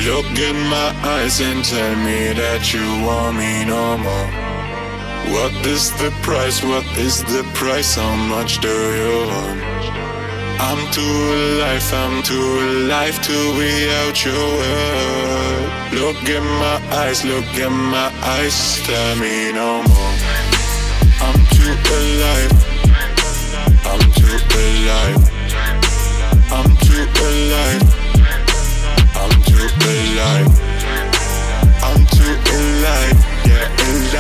Look in my eyes and tell me that you want me no more. What is the price? What is the price? How much do you want? I'm too alive to be out your world. Look in my eyes, tell me no more. I'm too alive, I'm too alive, I'm too alive, I'm too alive, I'm too alive, yeah,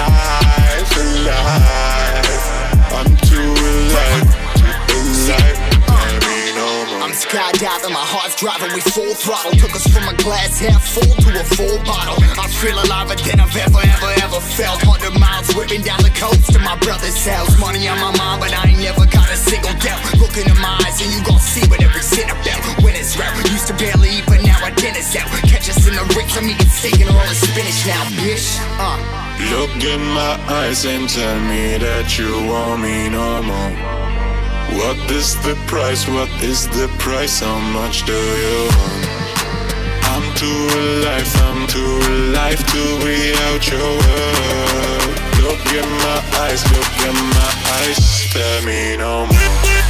alive, I'm too alive, tell me no more. I'm skydiving, my heart's driving, we full throttle. Took us from a glass half full to a full bottle. I feel aliver than I've ever felt. 100 miles whipping down the coast to my brother's house. Money on my mind, but I ain't never got a single doubt. Look into my eyes and you gon' see what every sin about. When it's rap, used to barely eat, but now our dinner's out. Catch us in the rinks, I'm eating steak and rolling spinach now, bitch. Look in my eyes and tell me that you want me no more. What is the price? What is the price? How much do you want? I'm too alive to be out your world. Look in my eyes, tell me no more.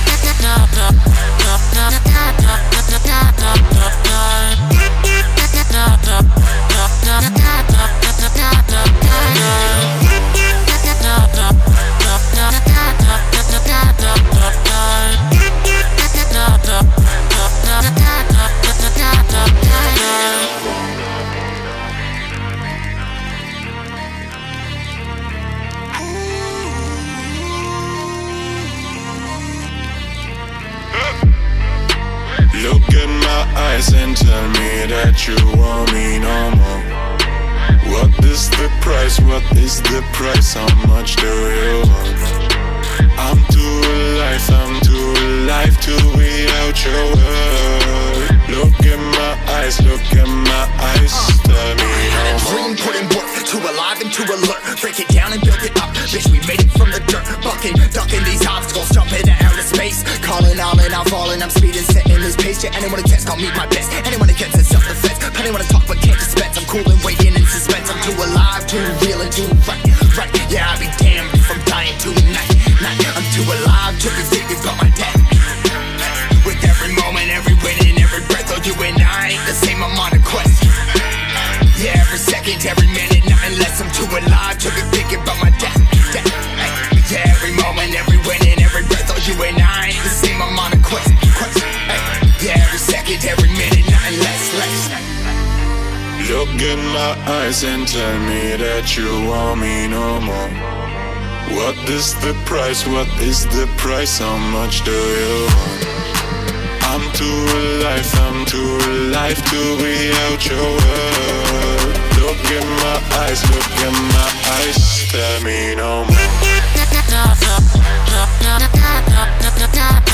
Look in my eyes and tell me that you want me no more. What is the price? What is the price? How much do you want? I'm too alive to be out your world. Look in my eyes, tell me no more. Dream put in work, too alive and too alert. Break it down and build it up, bitch, we made it from the dirt. Bucking, ducking these obstacles, jumping to outer space. Calling all in, I'm falling, I'm speeding, setting this pace. Yeah, anyone who test, call me my best. Anyone who gets in self-defense. Plenty wanna talk but can't dispense. I'm cool and waiting in suspense. I'm too alive, too real and too right. Yeah, I'll be damned if I'm dying tonight. I'm too alive to be thinking about my death. With every moment, every win and every breath, oh, you and I ain't the same, I'm on a quest. Yeah, every second, every minute, nothing less. I'm too alive to be thinking about my death. Yeah, every moment, every win and every breath, oh, you and I ain't the same, I'm on a quest. Yeah, every second, every minute, nothing less. Look in my eyes and tell me that you want me no more. What is the price? What is the price? How much do you want? I'm too alive to be out your world. Look in my eyes, tell me no more.